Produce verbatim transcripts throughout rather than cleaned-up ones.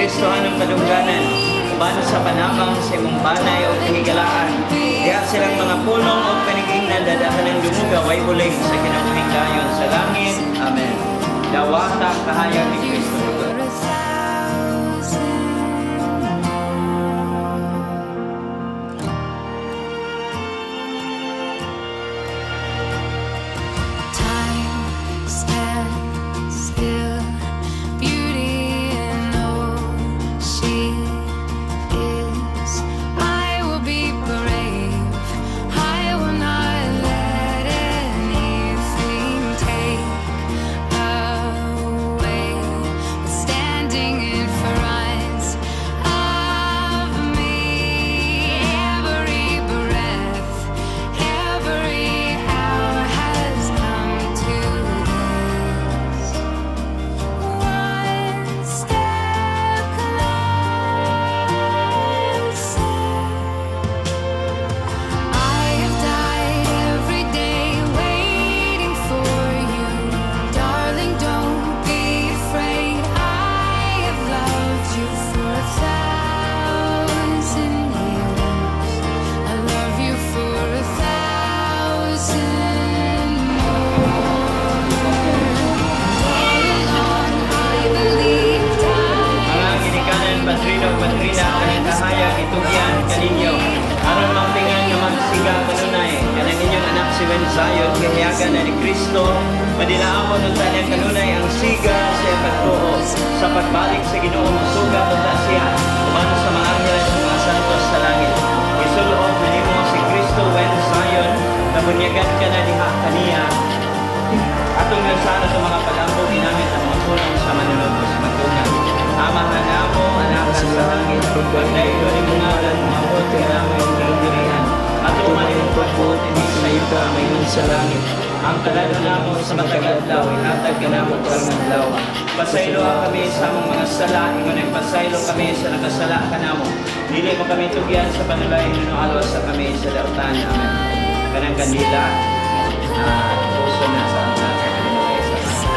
Kristohan ng kadungganan, uban sa panamang sa imong banay o kahigalaan. Diha silang mga punong o panigingnan dadahan ng dumuga, way uling sa kinabuhing dayon sa langit. Amen. Dawata kahayag ni Kristo. Sayon, kahiyagan na ni Kristo, madinaamon ng tanyang kanunay ang siga siya pagtuo sa pagbalik sa Ginoong suga punta siya, umano sa mga angeles ng mga santos sa langit. Isuloob na nimo si Kristo when Sayon, nabunyagan ka na diha kaniya, atong nasana sa mga palambog ginamit ang mga punong sa manunod sa magtungan. Amahan na mo, anakan sa langit, pagdayo ni mga alam, mabot ka na mo yung dirihan. Ato malimong pagbuot, hindi sa iyo ka mayroon sa langit. Ang kalado namo sa matagal daw, inatag ka namo karang daw. Pasaylo kami sa among mga sala, ingon pasaylo kami sa nakasala ka namo. Dili mo kami tugyan sa panulay, nunualwas sa kami sa dautan. Amen. Kanang kandila, at puso na sa ang nasa kanilay sa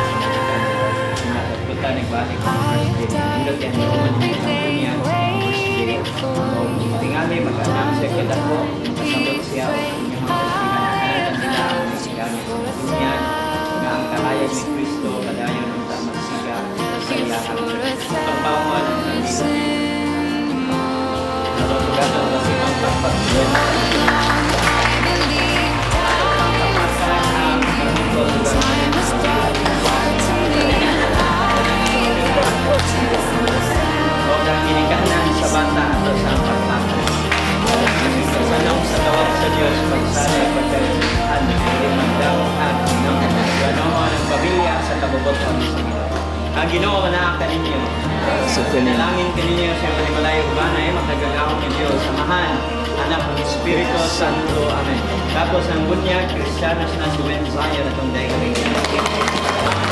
mga nagpunta, nagbalik ko. Indot yan, human yung mga niya. Tingali, mag-anam siya kita ko. Sabot siya o yung mga pinanakanan nila ang nasigamit sa dunya na ang kahayag ni Kristo padayon ang tamang siga sa ilahang pagpawan ng nandito. Natutugasan kasi ang pagpagpuan. Pagpapakalan ang pagpagpuan. Huwag ang kinikanan sa bata at sa pagpapakalan. Sanong sa tawag sa Diyos, pagsali, pagkalihan, magdawahan, ng ganoon ang pamilya sa kabubuton sa Ginoo. Ang Ginoo manaakan ninyo. Sa panalangin kaninyo sa mga malayong banay, magagagawang ng Diyos, samahan, anak ng Espiritu Santo. Amen. Tapos ang bunyag, Kristiyanos na si Wen Zion at ang daigawin.